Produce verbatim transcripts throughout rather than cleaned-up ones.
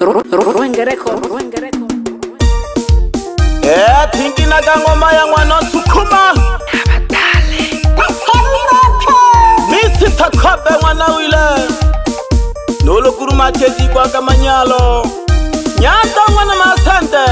Ruengereko, ruengereko. Eh, thinki na ngoma ya mwana Sukuma. Abadale. Misi takhobe mwana wile. Nolo kuruma cheji kwa kamanyalo. Nyanda mwana masante.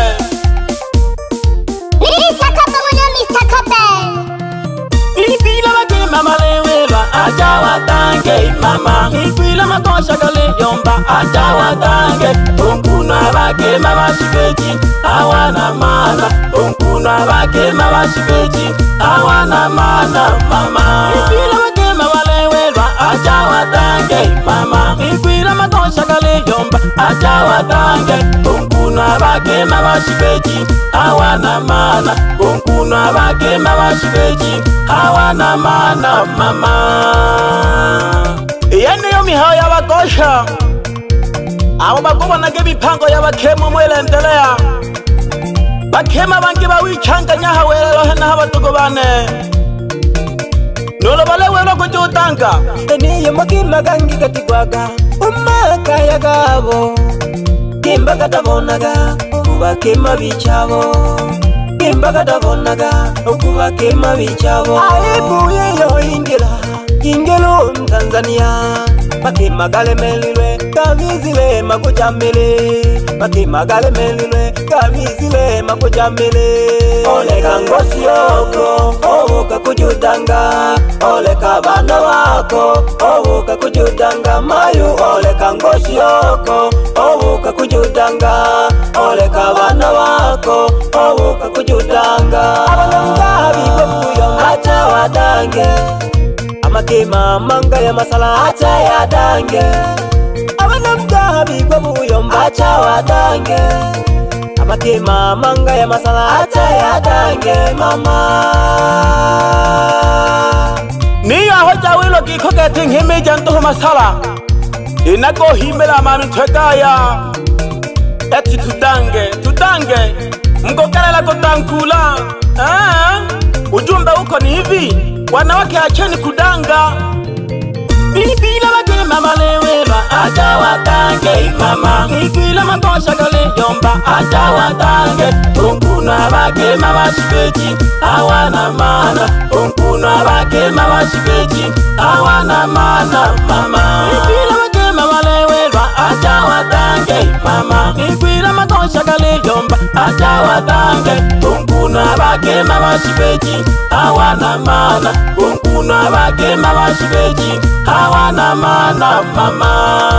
mister Kobe mwana mister Kobe. Ibila wake mama lewela ajawa tange mama. Ibila matosha kale yomba ajawa tange. Unkuna wake mama shibeji awana mana. Unkuna wake mama shibeji awana mana mama. Ibila wake mama lewela ajawa tange mama. Ibila matosha kale yomba ajawa tange. Unkuna wake mama shibeji awana mana. Unkuna wake mama shibeji awana mana mama. Yene yo mihao ya bakosha. Abo bagoba nage bipango ya bakemo mwelendelea. Bakema bangi bawichanganya hawelelo hena habatugo bane. Nolo bale welo kujutanga. Eniye makima gangi gatigwaga umaka ya gabo. Kimba gatabonaga kubakema bichabo. Kimba gatabonaga kubakema bichabo. Aibu yeyo ingela ingelo Tanzania. Makima gale melilwe kamizile makujamele. Makima gale melilwe kamizile makujamele. Ole kangosi yoko ovuka kujudanga. Ole kabana wako ovuka kujudanga mayu. Ole kangosi yoko ovuka kujudanga. Ole kabana wako ovuka kujudanga. Abana mgabi kwa kuyo acha wadange. Amakema manga ya masala acha ya dange. Abana mgabi kwa buyo acha wadange. Amakema manga ya masala acha ya dange mama. Niya hoja wilo kikoke tinghimi jantuhu masala. Inako himela mami twekaya. Eti tudange, tudange. Mkokelela kutankula. Eh? Ujumbe uko ni hivi. Wanawake acheni kudanga. Ibila wake mama lewela ajawa tange mama. Ibila matosha kale yomba ajawa tange. Unkuna wake mama shibeji awana mana. Unkuna wake mama shibeji awana mana mama. Ibila wake mama lewela ajawa tange mama. Ibila matosha kale yomba ajawa tange. Unkuna wake mama shibeji awana mana. Unkuna wake mama shibeji awana mana mama.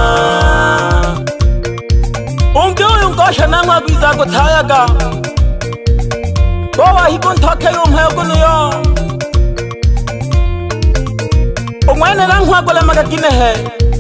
Unge uyu ngosha namwa gwiza gutayaga. Bowa hiko ntoke yumhego niyo. Umwene langwa gole magaginehe.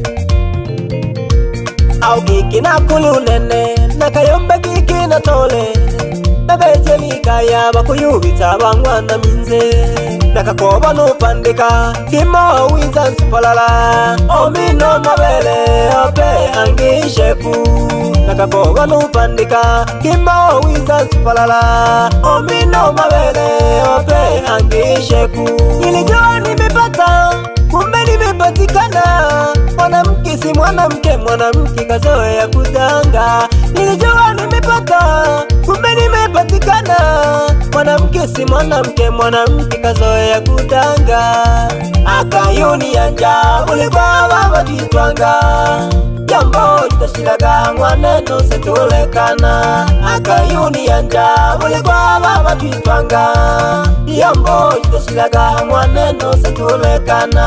Au kiki na kulunene nakayomba kiki na tole. Nabeje mikaya bakuyubita bangwana minze. Nakakoba nupandika kimo wiza nsipalala. Omino mabele ope angishepu. Nakakoba nupandika kimo wiza nsipalala. Omino mabele ope angishepu. Nilijua nimepata kumbe nimepatikana. Mwanamke si mwanamke, mwanamke kazoea kudanga. Nilijua nimepata kumbe nimepatikana. Mwanamke si mwanamke, mwanamke kazoea kudanga. Akayuni yanja ulikuwa baba kitwanga. Jambo itashilaga mwaneno setulekana. Akayuni yanja ulikuwa baba kitwanga. Jambo itashilaga mwaneno setulekana.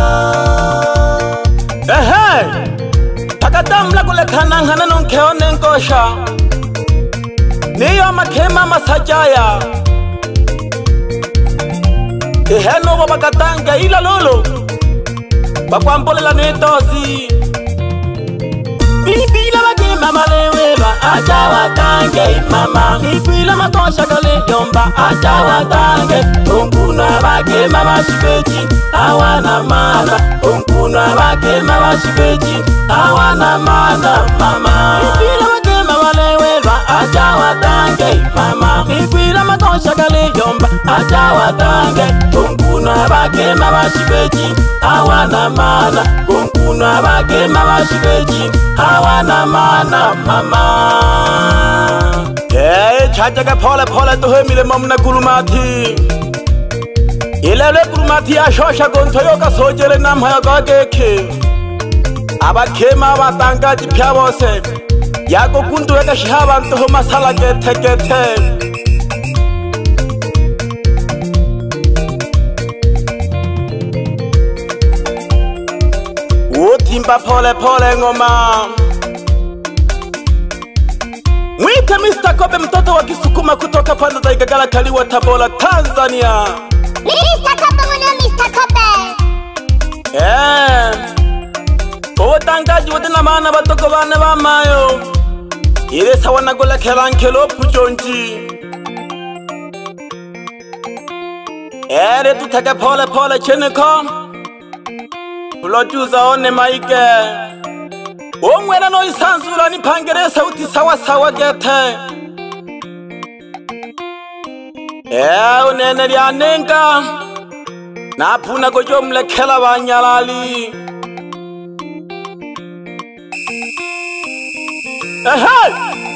Ehe. Takatamla kulekana ngana nonkeone nkosha. Niyo makema masajaya. Eheno wabakatanga ila lolo. Bakwambolela netozi. Ibila wake mama lewela ajawa tange mama. Ibila matosha kale yomba ajawa tange. Unkuna wake mama shibeji awana mana. Unkuna wake mama shibeji awana mana mama. Ibila wake mama lewela ajawa tange mama Mikwila makosha kali yomba acha watange Kunkuno abakema bashibeji hawana mana Kunkuno abakema bashibeji hawana mana mama Hey chajaga pole pole tuhe mile mamna kulumati Ilele kulumati ashosha gontoyoka sojele namhaya gageke Abakema abatanga jipya bose Yako kundu weka shihaba ntuho masala gete gete Utimba pole pole ngoma Mwite mister Kobe mtoto wa Kisukuma kutoka pande za Igagala Kaliwa Tabora Tanzania mister Kobe mwana mister Kobe Eh Utangaji wote na maana batoko bane bamayo Ile sawa na gola kelankelo pujonji Ere tutake pole pole cheneko Ulojuza one maike Omwela no isanzula ni pangere sauti sawa sawa gete Eh unene lya nenga Napuna gojo mlekela banyalali Hey!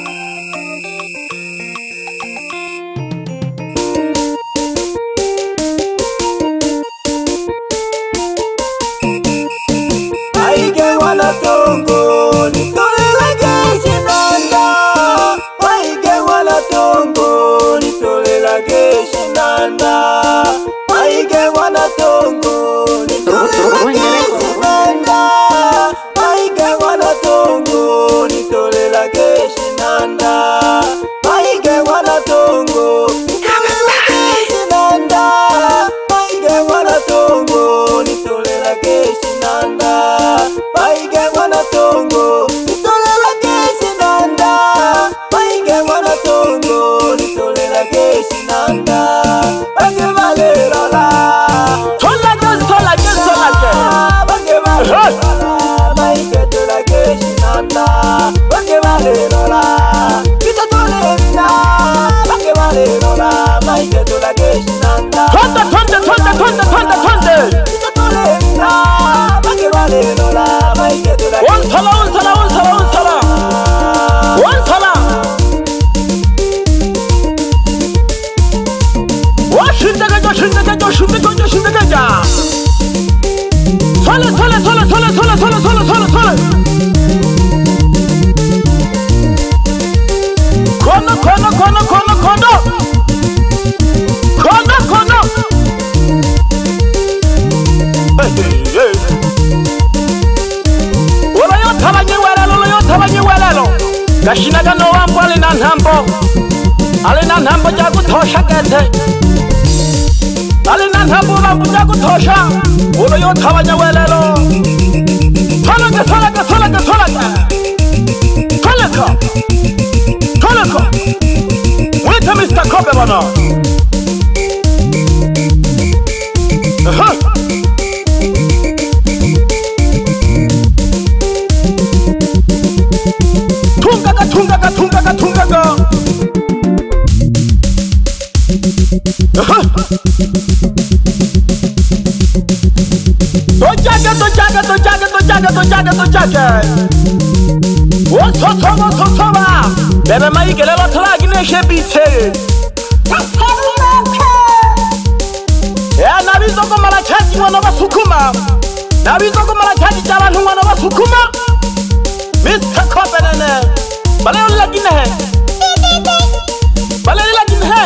Aige wana tongo nitolela geshi nanda Aige wana tongo nitolela geshi nanda Aige wana tongo nitolela geshi nanda Aige wana tongo nitolela geshi nanda Aige wana tongo nitolela geshi nanda Aige wana tongo nitolela geshi nanda Aige wana tongo nitolela geshi nanda Aige wana tongo nitolela geshi nanda Bange vale lola Tola ge sola ge sola ge Bange vale lola Aige tola geshi nanda Bange vale lola Kisa tole vina Bange vale lola Aige tola geshi nanda Tonde tonde tonde tonde tonde tonde Kisa tole vina Bange vale lola Aige tola One sala one sala one sala one sala One sala Washindaga jo shindaga jo shindaga jo shindaga ja Sole sole sole sole sole sole sole sole sole Kono kono kono kono kono Kono kono Hey hey hey Ola yo tabanye welelo ola yo tabanye welelo Gashinaga no wambo ale na nhambo Ale na nhambo jagu thosha gete Ale na nhambo wambo jagu thosha Ola yo tabanye welelo Tolaga tolaga tolaga tolaga Tolaka Tolaka Mwite mister Kobe bana Aha Tungaga tungaga tungaga tungaga Aha Dojaga dojaga dojaga dojaga dojaga dojaga Oso soba oso soba Bebe maike lelo tolagi neshe bite Ya nabizo ko malachaji mwana wa Sukuma Nabizo ko malachaji jabantu mwana wa Sukuma mister Kobe nene Bale ula gine he Bale ula gine he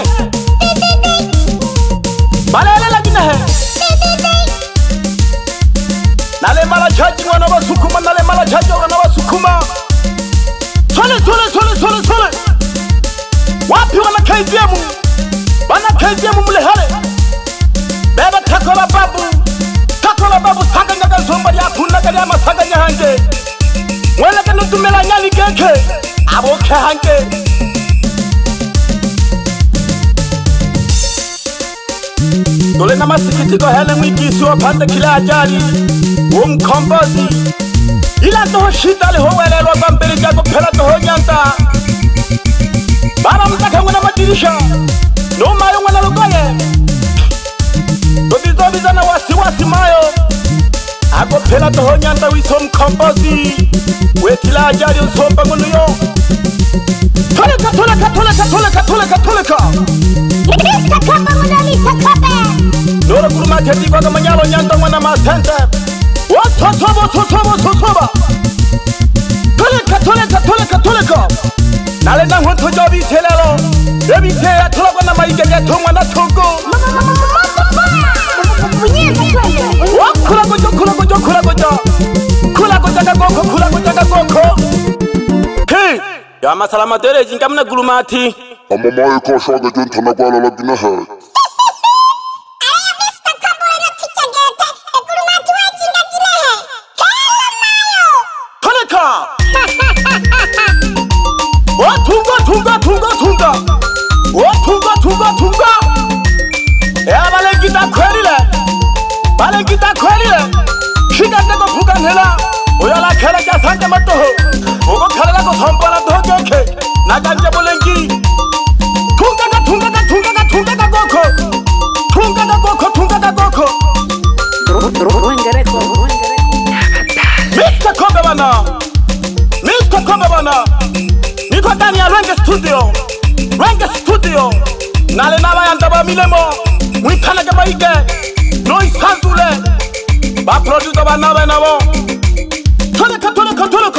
Bale ula gine he Nale malachaji mwana wa Sukuma Nale malachaji mwana wa Sukuma Sole sole sole sole sole Wapi wana K D M Wana K D M mlehale Beba takola babu Takola babu sanga nyaga zomba ya kuna gari ama sanga nyahange Wala kanu tumela nyali geke Aboke hange Dole na masikitiko hele mwikisi wapande kila ajali Umkombozi Ila toho shitali ho wele lwa kwa mbili jago pela toho nyanta Bara mtaka mwana mati kisha noma yo mwana lugoye Dobizo bizana wasi wasi mayo Ako pela toho nyanda wisom kombozi Wetila ajari usomba ngunu yo Toleka toleka toleka toleka toleka toleka mister Kobe ngunu mister Kobe Nora kuruma tedi kwa manyalo nyanda mwana masente Wasosoba sosoba sosoba Toleka toleka toleka toleka Nale na hunto jobi telelo Ebi te ya toloko na maike ya tongwa na tongo Kula gojo kula gojo kula gojo Kula gojo kagoko kula gojo kagoko Hey Ya masalama tere jinga mna gulumati Ama mae ko shoga junta na gwala lagina he Tunga tunga tunga tunga O tunga tunga tunga Ya balengita kwerile Balengita kwerile Shika tego fuga nela Oya la kera ja sanja matoho Ogo kera la ko sambala toho keke Naganja bolengi Tunga ga tunga ga tunga ga tunga ga goko Tunga ga goko tunga ga goko mister Kobe bana mister Kobe bana Niko ndani ya Rwenge Studio Rwenge Studio Nale naba ya ndaba milemo Mwitana kama ike No isanzule Ba producer ba nabe nabo Toleka toleka toleka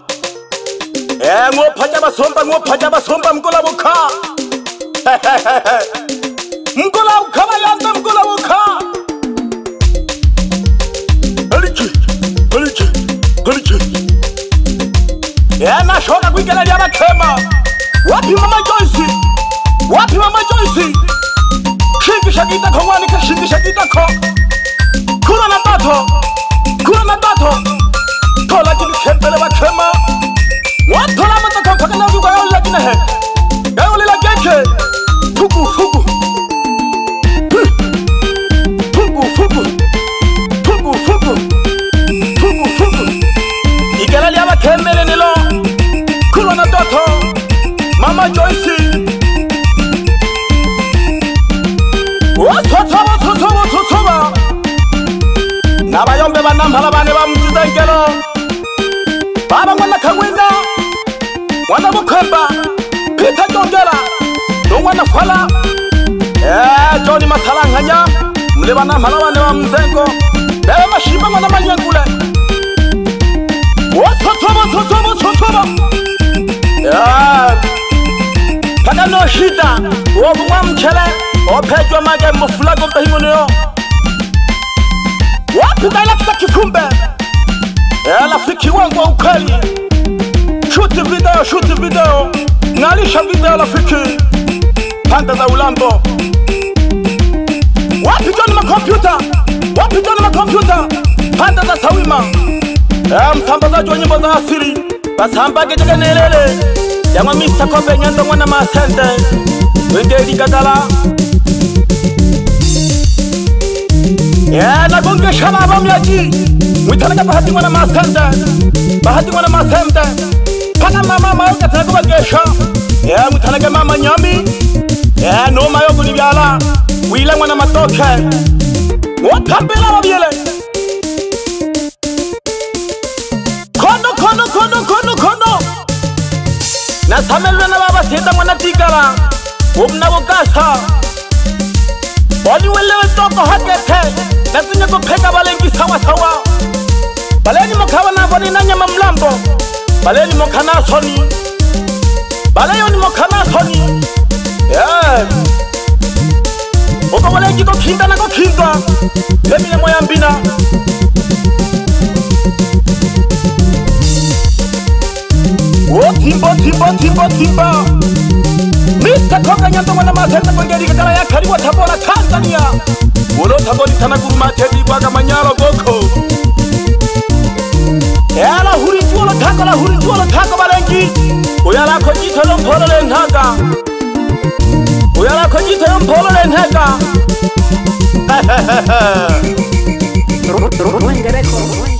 Eh ngo paja ba somba ngo paja ba somba mgola buka Mgola ukaba yanda mgola buka Haliki Haliki Haliki Yeah, na shoga kwingela lya bakema Wapi mama Joyce Wapi mama Joyce Shingisha kita ko wani ka shingisha kita ko Kula na bato Kula na bato Tola kini kempele bakema Watola mata ko paka na yugo yo lagina he Yo lila geke Fugu fugu Fugu fugu Fugu fugu Fugu fugu Igela lya bakemele nilo Kulo na doto Mama Joyce Ososoba ososoba ososoba Nabayombe banampala bane bamuziza ngelo Baba mwana kawinda Mwana bukhemba Peter Jongela Nongwana fala Eh Johnny Masalanganya Mule banampala bane bamzengo Bebe mashimba mwana manyengule Ososoba ososoba ososoba Yeah Paka no shida Wobu mwa mchele Opejwa mage mufulago mbehingono yo Wapi daila kita kifumbe Ela fiki wangu wa ukali Shoot video, shoot video Nalisha video la fiki Panda za ulambo Wapi joni ma computer Wapi joni ma computer Panda za sawima Eh msambazaji wa nyimbo za asili Basamba gejege nelele Yama mister Kobe nyendo mwana masente Wengeli gagala Yeah, nagonge shaba abamyaji Mwitanaga bahati mwana masente Bahati mwana masente Pana mama maoka tanaga bagesha Yeah, mwitanaga mama nyami Yeah, no mayogu ni biala Wile mwana matoke Mwotambela wabiele Kono, kono, kono, kono, kono Nasamelwe na baba sida mwana tigala Umna wogasa Wali welewe toko hakete Natunye kupeka balengi sawa sawa Baleni mokawa na voni na nyama mlambo Baleni mokana soni Baleyo ni mokana soni Yeah Oko walengi ko kinda na ko kinda Lemine moya mbina Oh timbo timbo timbo timbo mister Kobe nyando mwana masente kongeri kakala ya kariwa tabora Tanzania Ulo tabori tanaguru matedi kwa kamanyalo goko Ela huri juolo tako la huri juolo tako balengi Uyala kojito lo mpolo le nhaga Uyala kojito lo mpolo le nhaga Hehehehe